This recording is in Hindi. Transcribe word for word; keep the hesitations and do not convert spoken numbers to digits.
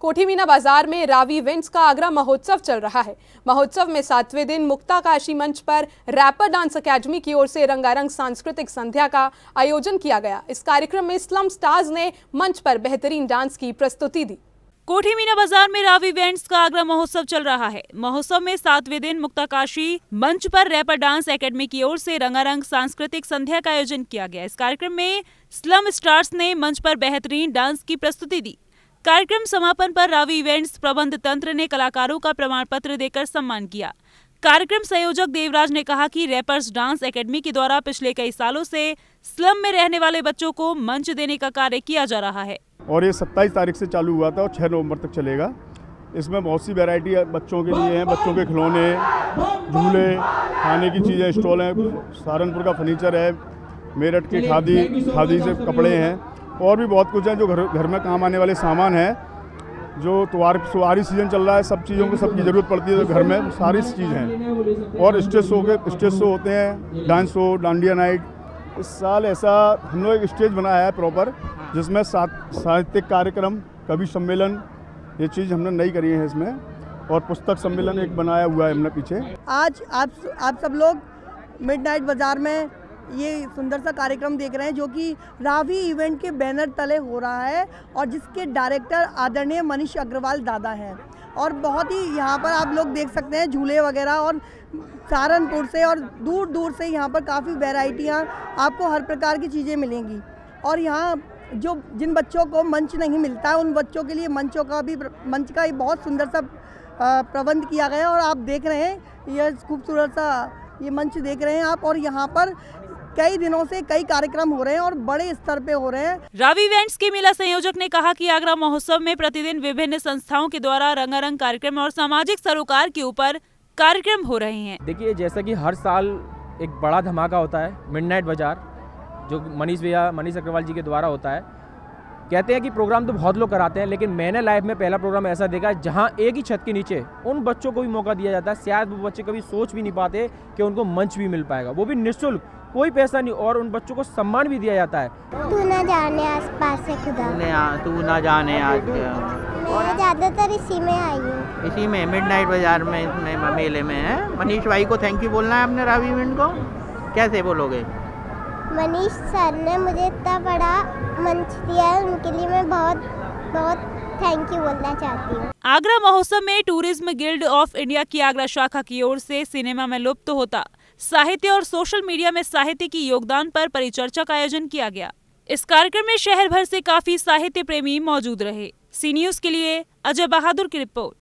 कोठी मीना बाजार में रावी इवेंट्स का आगरा महोत्सव चल रहा है। महोत्सव में सातवें दिन मुक्ताकाशी मंच पर रैपर डांस अकेडमी की ओर से रंगारंग सांस्कृतिक संध्या का आयोजन किया गया। इस कार्यक्रम में स्लम स्टार्स ने मंच पर बेहतरीन डांस की प्रस्तुति दी। कोठी मीना बाजार में रावी इवेंट्स का आगरा महोत्सव चल रहा है। महोत्सव में सातवें दिन मुक्ताकाशी मंच पर रैपर डांस एकेडमी की ओर से रंगारंग सांस्कृतिक संध्या का आयोजन किया गया। इस कार्यक्रम में स्लम स्टार्स ने मंच पर बेहतरीन डांस की प्रस्तुति दी। कार्यक्रम समापन पर रावी इवेंट्स प्रबंध तंत्र ने कलाकारों का प्रमाण पत्र देकर सम्मान किया। कार्यक्रम संयोजक देवराज ने कहा कि रैपर्स डांस एकेडमी के द्वारा पिछले कई सालों से स्लम में रहने वाले बच्चों को मंच देने का कार्य किया जा रहा है और ये सत्ताईस तारीख से चालू हुआ था और छह नवंबर तक चलेगा। इसमें बहुत सी वैरायटी बच्चों के लिए हैं, बच्चों के खिलौने, झूले, खाने की चीज़ें, स्टॉल हैं, सहारनपुर का फर्नीचर है, मेरठ के खादी खादी से कपड़े हैं और भी बहुत कुछ है जो घर घर में काम आने वाले सामान हैं। जो त्योहार सवारी सीजन चल रहा है, सब चीज़ों की सबकी ज़रूरत पड़ती है तो घर में सारी चीज़ हैं। और स्टेज शो के स्टेज शो होते हैं, डांस शो, डांडिया नाइट। इस साल ऐसा हम लोग एक स्टेज बनाया है प्रॉपर, जिसमें साहित्यिक कार्यक्रम, कवि सम्मेलन, ये चीज़ हमने नई करी है इसमें, और पुस्तक सम्मेलन एक बनाया हुआ है हमने पीछे। आज आप आप सब लोग मिडनाइट बाजार में ये सुंदर सा कार्यक्रम देख रहे हैं जो कि रावी इवेंट के बैनर तले हो रहा है और जिसके डायरेक्टर आदरणीय मनीष अग्रवाल दादा हैं। और बहुत ही यहाँ पर आप लोग देख सकते हैं झूले वगैरह, और सहारनपुर से और दूर दूर से यहाँ पर काफ़ी वैरायटियाँ, आपको हर प्रकार की चीज़ें मिलेंगी। और यहाँ जो जिन बच्चों को मंच नहीं मिलता है उन बच्चों के लिए मंचों का भी मंच का बहुत सुंदर सा प्रबंध किया गया है। और आप देख रहे हैं यह खूबसूरत सा ये मंच देख रहे हैं आप, और यहाँ पर कई दिनों से कई कार्यक्रम हो रहे हैं और बड़े स्तर पे हो रहे हैं। रावी इवेंट्स के मेला संयोजक ने कहा कि आगरा महोत्सव में प्रतिदिन विभिन्न संस्थाओं के द्वारा रंगारंग कार्यक्रम और सामाजिक सरोकार के ऊपर कार्यक्रम हो रहे हैं। देखिए, जैसा कि हर साल एक बड़ा धमाका होता है मिडनाइट बाजार, जो मनीष भैया मनीष अग्रवाल जी के द्वारा होता है। कहते हैं कि प्रोग्राम तो बहुत लोग कराते हैं, लेकिन मैंने लाइफ में पहला प्रोग्राम ऐसा देखा है जहां एक ही छत के नीचे उन बच्चों को भी मौका दिया जाता है। शायद वो बच्चे कभी सोच भी नहीं पाते कि उनको मंच भी मिल पाएगा, वो भी निःशुल्क, कोई पैसा नहीं, और उन बच्चों को सम्मान भी दिया जाता है। तू ना जाने आसपास से खुदा, तू ना जाने आज मैं ज़्यादातर इसी में आई हूँ, इसी में मिडनाइट बाजार में, इसमें मेले में है। मनीष भाई को थैंक यू बोलना है अपने रावी इवेंट को, कैसे बोलोगे? मनीष सर ने मुझे इतना बड़ा मंच दिया है, उनके लिए मैं बहुत बहुत थैंक यू बोलना चाहती हूँ। आगरा महोत्सव में टूरिज्म गिल्ड ऑफ इंडिया की आगरा शाखा की ओर से सिनेमा में लुप्त होता साहित्य और सोशल मीडिया में साहित्य की योगदान पर परिचर्चा का आयोजन किया गया। इस कार्यक्रम में शहर भर से काफी साहित्य प्रेमी मौजूद रहे। सी न्यूज़ के लिए अजय बहादुर की रिपोर्ट।